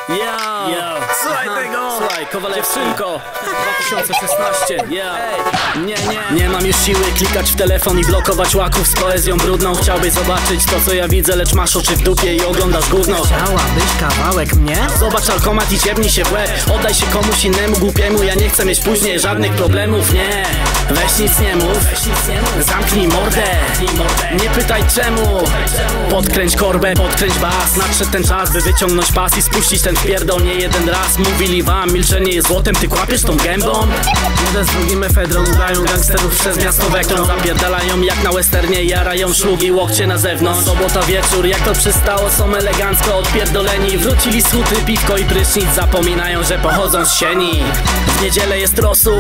Słuchaj tego! Słuchaj, Kowalewczynko 2016. Nie mam już siły klikać w telefon i blokować łaków z poezją brudną. Chciałbyś zobaczyć to, co ja widzę, lecz masz oczy w dupie i oglądasz gówno. Chciałabyś kawałek mnie? Zobacz alkomat i ciebnij się w łeb. Oddaj się komuś innemu głupiemu. Ja nie chcę mieć później żadnych problemów, nie. Weź nic nie mów, zamknij mordę. Nie pytaj czemu. Podkręć korbę, podkręć bas. Nadszedł ten czas, by wyciągnąć pas i spuścić ten wpierdol nie jeden raz. Mówili wam, milczenie jest złotem, ty kłapiesz tą gębą. Jeden z drugim efedron, udają gangsterów przez miasto wektor. Zapierdalają jak na westernie, jarają szlugi, łokcie na zewnątrz. Sobota wieczór, jak to przystało, są elegancko odpierdoleni. Wrócili z huty, piwko i prysznic, zapominają, że pochodzą z sieni. W niedzielę jest rosół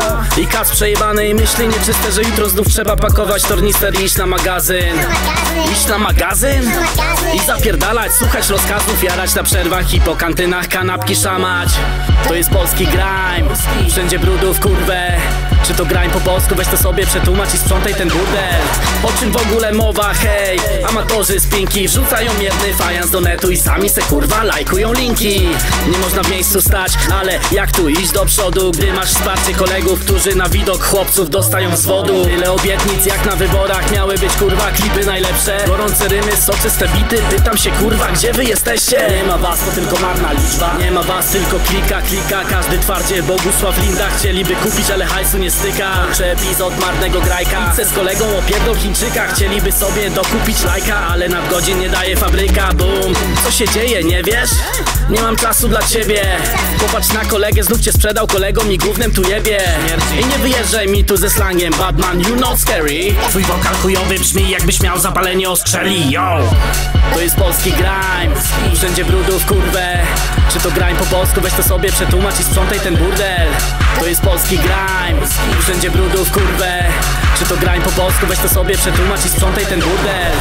i kac przejebany i myśli nieczyste, że jutro znów trzeba pakować tornister i iść na magazyn. Iść na magazyn? I zapierdalać, słuchać rozkazów, jarać na przerwach i po kantynach kanapki szamać. To jest polski grime, wszędzie brudów kurwę. Czy to grime po polsku? Weź to sobie przetłumacz i sprzątaj ten burdel. O czym w ogóle mowa, hej? Amatorzy z Pinki wrzucają mierny fajans do netu i sami se kurwa lajkują linki. Nie można w miejscu stać, ale jak tu iść do przodu, gdy masz wsparcie kolegów, którzy na widok chłopców dostają z wodu. Tyle obietnic jak na wyborach, miały być kurwa klipy najlepsze. Gorące rymy, soczyste bity, pytam się kurwa, gdzie wy jesteście? Nie ma was, to tylko marna liczba. Nie ma was, tylko klika, każdy twardzie Bogusław Linda chcieliby kupić, ale hajsu nie styka. Czy epizod marnego grajka, pizzę z kolegą opierdol Chińczyka. Chcieliby sobie dokupić lajka, ale nadgodzin nie daje fabryka. Boom, co się dzieje, nie wiesz? Nie mam czasu dla ciebie. Popatrz na kolegę, znów cię sprzedał kolegom i gównem tu jebie. I nie wyjeżdżaj mi tu ze slangiem Badman, you not scary. Twój wokal chujowy brzmi jakbyś miał zapalenie ostrzeli, yo. To jest polski grime, wszędzie brudów kurwę. Czy to grime po polsku? Weź to sobie przetłumacz i sprzątaj ten burdel. To jest polski grime, wszędzie brudów kurwę. Czy to grime po polsku? Weź to sobie przetłumacz i sprzątaj ten burdel.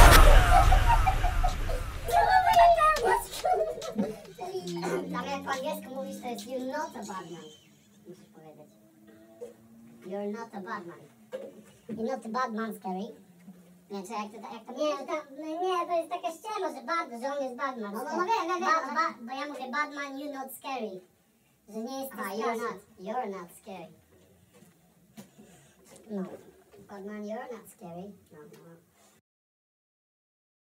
Ale jak po angielsku mówisz, to jest you're not a bad man. Musisz powiedzieć. You're not a bad man. You're not a bad man, scary. Nie, czy jak to nie, to jest taka ściema, że on jest bad man. No wiem. Bo ja mówię bad man, you're not scary. Że nie jest you're not scary. No. Bad man, you're not scary. No.